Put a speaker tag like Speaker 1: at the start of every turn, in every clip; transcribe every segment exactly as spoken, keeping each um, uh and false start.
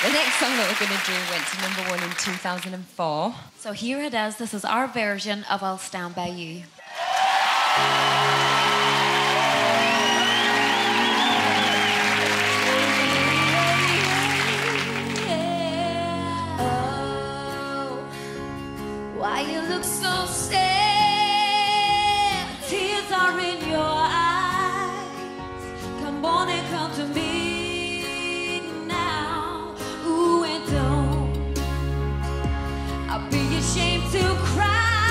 Speaker 1: The next song that we're going to do went to number one in two thousand four.
Speaker 2: So here it is. This is our version of I'll Stand By You.
Speaker 3: Oh, why you look so sad? Tears are in your eyes. Come on and come to me now. Ooh, and don't I'll be ashamed to cry.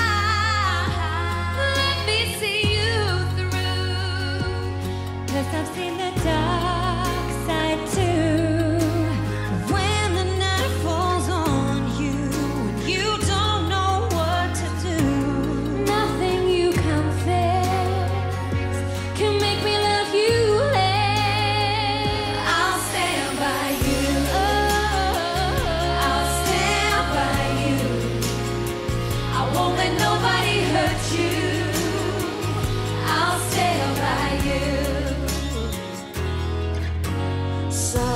Speaker 3: Let me see you through, 'cause I've seen the dark side too. When the night falls on you and you don't know what to do, nothing you confess can make me love you less. I'll stand by you. Oh, I'll stand by you. I won't let nobody hurt you. I'll stand by you. So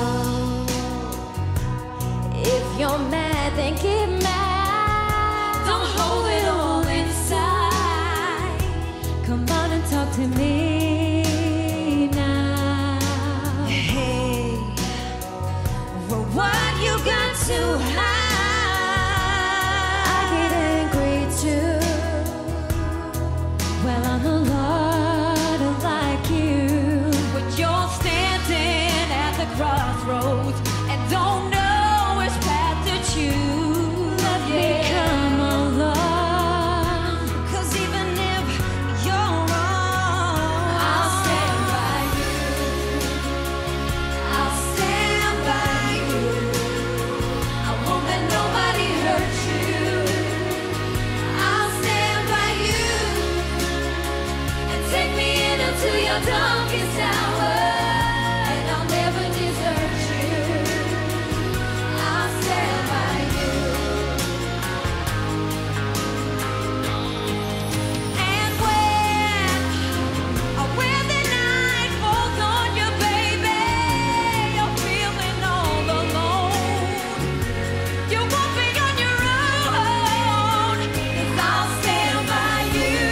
Speaker 3: if you're mad, then get mad. Don't hold it all inside. Come on and talk to me now. Hey, well, what you got to hide? I get angry too. Well, I'm a lot like you, but you're standing at the crossroads and don't know which path to choose. Let me come along, 'cause even if you're wrong, I'll stand by you. I'll stand by you. I won't let nobody hurt you. I'll stand by you. And take me in until your darkest hour, and I'll never desert you. I'll stand by you. And when, when the night falls on you, baby, you're feeling all alone. You won't be on your own, 'cause I'll stand by you.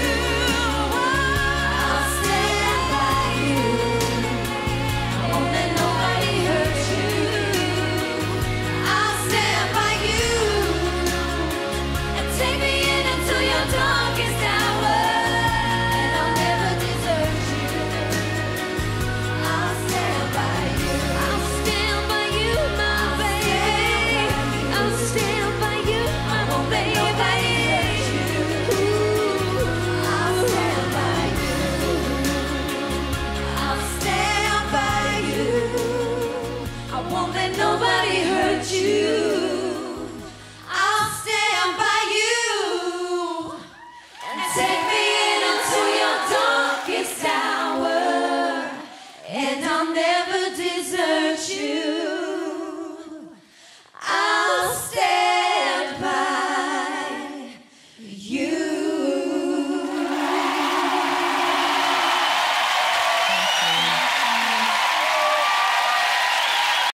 Speaker 3: I'll stand by you. I won't let nobody hurt you. I'll stand by you. And take me in until your darkest hour, and I'll never desert you. I'll stand by you. I'll stand by you, my baby. I'll stand by you, my baby. I'll stand by you. I'll stand by you. I won't let nobody hurt you. I'll stand by you. And take me in until your darkest hour, and I'll never desert you.